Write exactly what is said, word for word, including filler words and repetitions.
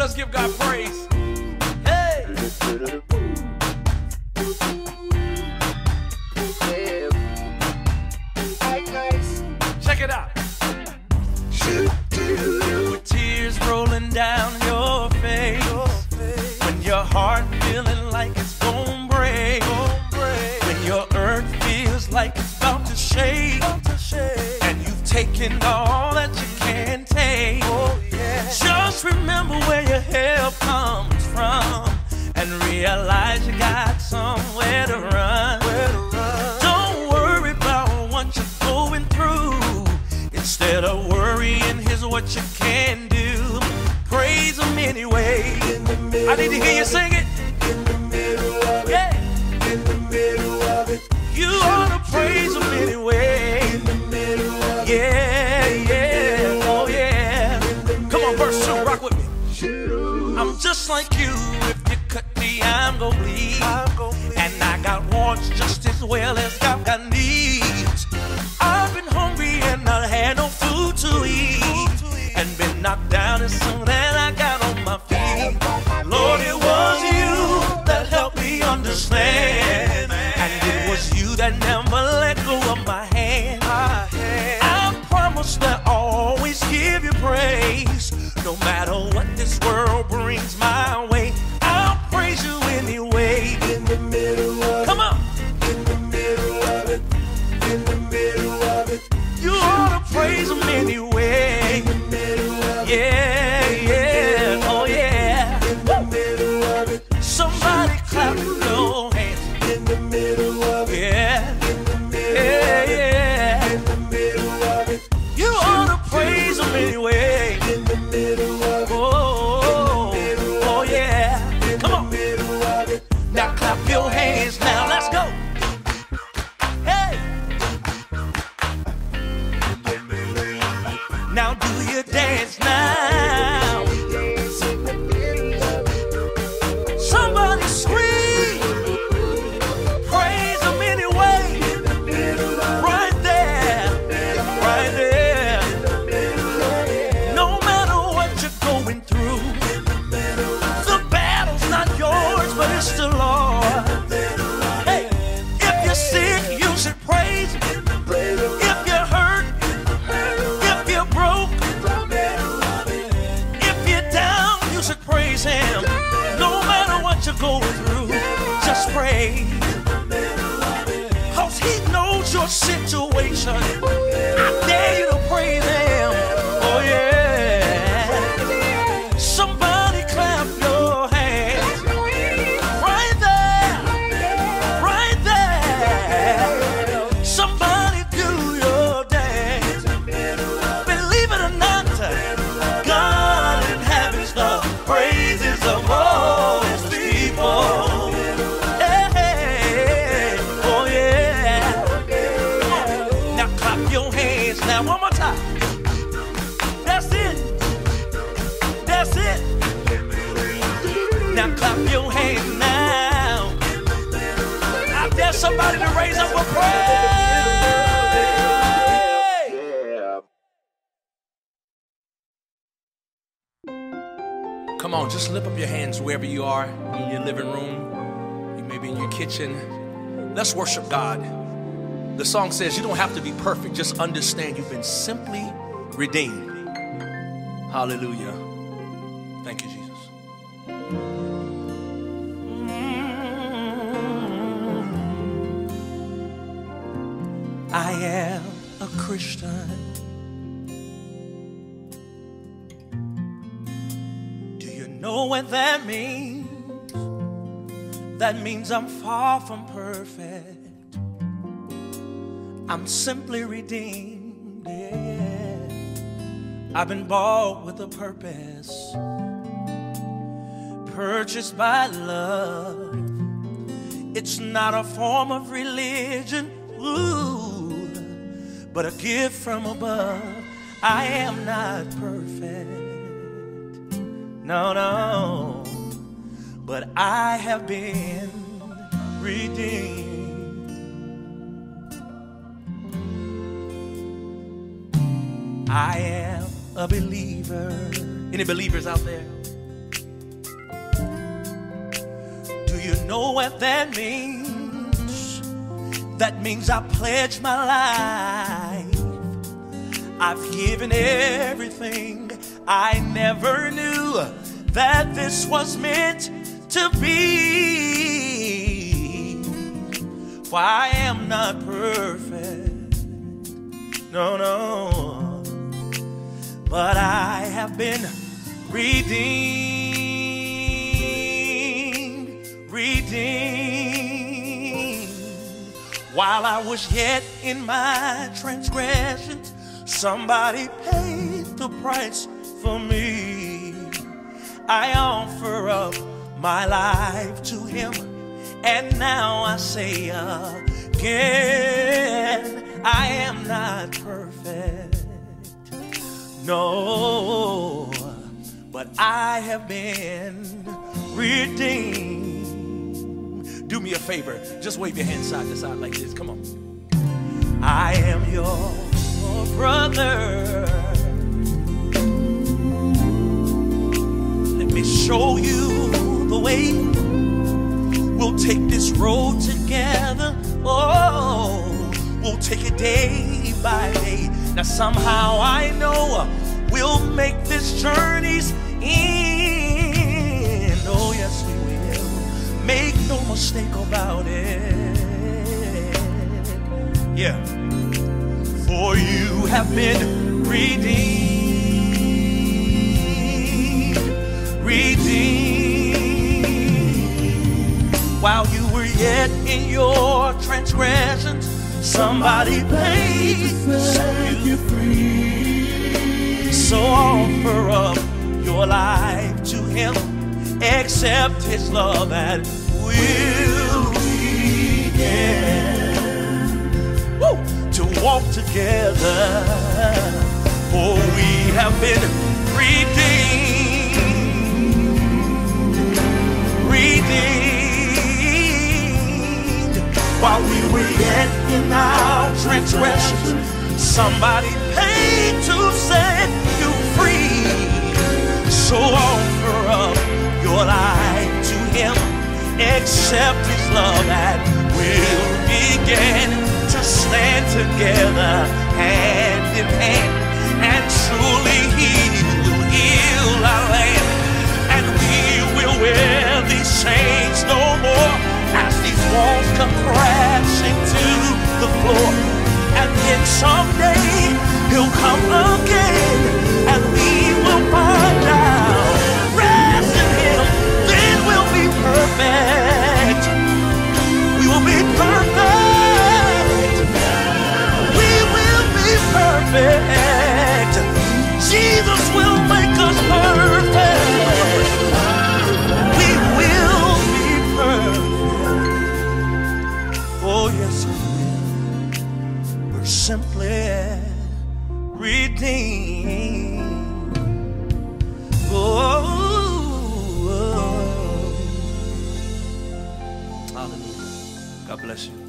let's give God praise. Hey! Check it out. With tears rolling down your face, when your heart feeling like it's gonna break, when your earth feels like it's about to shake, and you've taken all that you can take. Just remember where your help comes from, and realize you got somewhere to run. Don't worry about what you're going through. Instead of worrying, here's what you can do. Praise him anyway. I need to hear you sing it. In the middle of it. Yeah. In the middle of it. You ought to praise him anyway. In the middle of it. Yeah, yeah, oh yeah. Come on, verse two, rock with me. I'm just like you. If you cut me, I'm gonna bleed. And I got wants just as well as I've got needs. I've been hungry and I had no food to eat, and been knocked down as soon as I got on my feet. Lord, it was you that helped me understand, and it was you that never let go of my hand. I promise that I'll always give you praise, no matter what this world brings my way. I'll praise you anyway. In the middle of it. Come on. In the middle of it. In the middle of it. You ought to praise him anyway. In the middle of it. Yeah, yeah, oh yeah. In the middle of it. Somebody clap your hands. In the middle of it. Yeah, In the middle yeah, of it. yeah. In the middle of it. You ought to praise him anyway. In the middle of it. Oh, oh yeah. In Come the on. middle of it. Now clap your hands now. Let's go. Hey. Now do your dance now. Somebody scream. Praise him anyway. Right there. Right there. No matter what you're going through, the battle's not yours, but it's the Lord. Hey, if you're sick, you should praise him. If you're hurt, if you're broke, if you're down, you should praise him. No matter what you're going through, just praise. Cause he knows your situation. I dare you to praise him. Oh yeah. Somebody clap your hands. Right there. Right there. Somebody do your dance. Believe it or not, God in heaven's the praises of all his people. Hey, hey, oh yeah. Come on. Now clap your hands now one more time. That's it. That's it. Now clap your hands now. I dare somebody to raise up a praise. Come on, just lift up your hands wherever you are, in your living room, you may be in your kitchen. Let's worship God. The song says you don't have to be perfect, just understand you've been simply redeemed. Hallelujah. Thank you, Jesus. I am a Christian. Do you know what that means? That means I'm far from perfect. I'm simply redeemed, yeah. I've been bought with a purpose, purchased by love. It's not a form of religion, ooh, but a gift from above. I am not perfect, no, no, but I have been redeemed. I am a believer. Any believers out there? you know what that means? That means I pledged my life. I've given everything. I never knew that this was meant to be. For I am not perfect, no, no, but I have been redeemed, redeemed. While I was yet in my transgressions, somebody paid the price for me. I offer up my life to him, and now I say again, I am not perfect, no, but I have been redeemed. Do me a favor, just wave your hands side to side like this, come on. I am your brother. Let me show you the way. We'll take this road together. Oh, we'll take it day by day. Now somehow I know we'll make this journey's end. Oh yes we will. Make no mistake about it. Yeah. For you have been redeemed, redeemed. While you were yet in your transgressions, somebody paid to set you free. So offer up your life to him, accept his love, and we'll begin Woo! to walk together. For we have been redeemed, redeemed. While we were yet in our transgressions, somebody paid to set you free. So offer up your life to him, accept his love, and we'll begin to stand together hand in hand. And truly he will heal our land, and we will wear these chains no more as these walls come crashing to the floor. And then someday he'll come again, and we will find out, rest in him, then we'll be perfect. We will be perfect. We will be perfect. Jesus will make us perfect. We will be perfect. Oh yes we will. We're simply redeemed. Oh, oh, oh. Hallelujah. God bless you.